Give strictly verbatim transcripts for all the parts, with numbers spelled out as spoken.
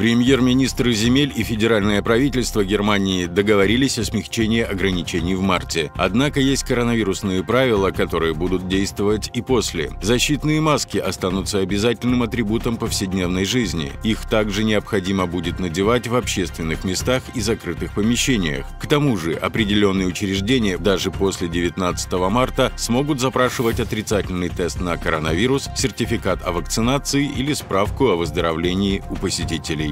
Премьер-министры земель и федеральное правительство Германии договорились о смягчении ограничений в марте. Однако есть коронавирусные правила, которые будут действовать и после. Защитные маски останутся обязательным атрибутом повседневной жизни. Их также необходимо будет надевать в общественных местах и закрытых помещениях. К тому же определенные учреждения даже после девятнадцатого марта смогут запрашивать отрицательный тест на коронавирус, сертификат о вакцинации или справку о выздоровлении у посетителей.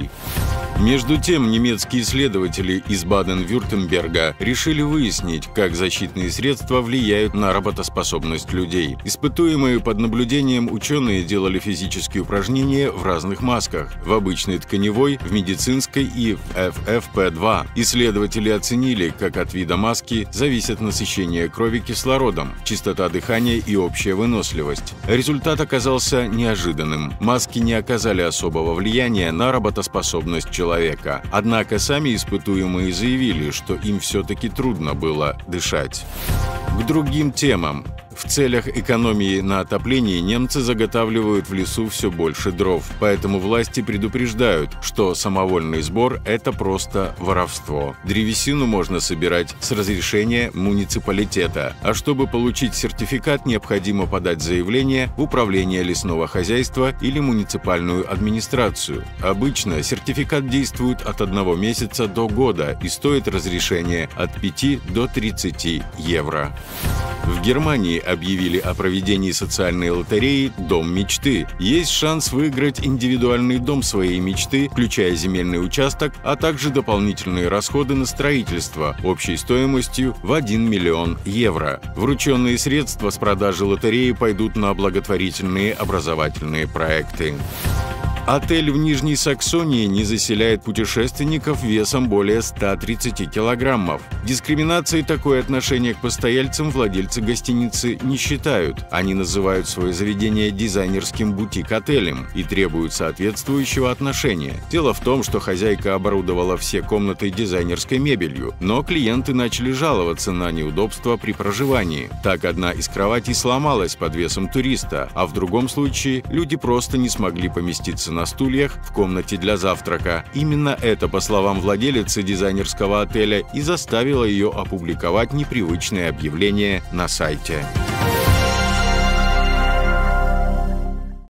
Между тем, немецкие исследователи из Баден-Вюртемберга решили выяснить, как защитные средства влияют на работоспособность людей. Испытуемые под наблюдением ученые делали физические упражнения в разных масках – в обычной тканевой, в медицинской и в эф эф пэ два. Исследователи оценили, как от вида маски зависит насыщение крови кислородом, частота дыхания и общая выносливость. Результат оказался неожиданным. Маски не оказали особого влияния на работоспособность человека. человека. Однако сами испытуемые заявили, что им все-таки трудно было дышать. К другим темам. В целях экономии на отоплении немцы заготавливают в лесу все больше дров, поэтому власти предупреждают, что самовольный сбор – это просто воровство. Древесину можно собирать с разрешения муниципалитета, а чтобы получить сертификат, необходимо подать заявление в управление лесного хозяйства или муниципальную администрацию. Обычно сертификат действует от одного месяца до года и стоит разрешение от пяти до тридцати евро. В Германии объявили о проведении социальной лотереи «Дом мечты». Есть шанс выиграть индивидуальный дом своей мечты, включая земельный участок, а также дополнительные расходы на строительство общей стоимостью в один миллион евро. Врученные средства с продажи лотереи пойдут на благотворительные образовательные проекты. Отель в Нижней Саксонии не заселяет путешественников весом более ста тридцати килограммов. Дискриминацией такое отношение к постояльцам владельцы гостиницы не считают. Они называют свое заведение дизайнерским бутик-отелем и требуют соответствующего отношения. Дело в том, что хозяйка оборудовала все комнаты дизайнерской мебелью, но клиенты начали жаловаться на неудобства при проживании. Так, одна из кроватей сломалась под весом туриста, а в другом случае люди просто не смогли поместиться на стульях в комнате для завтрака. Именно это, по словам владелицы дизайнерского отеля, и заставило ее опубликовать непривычное объявление на сайте.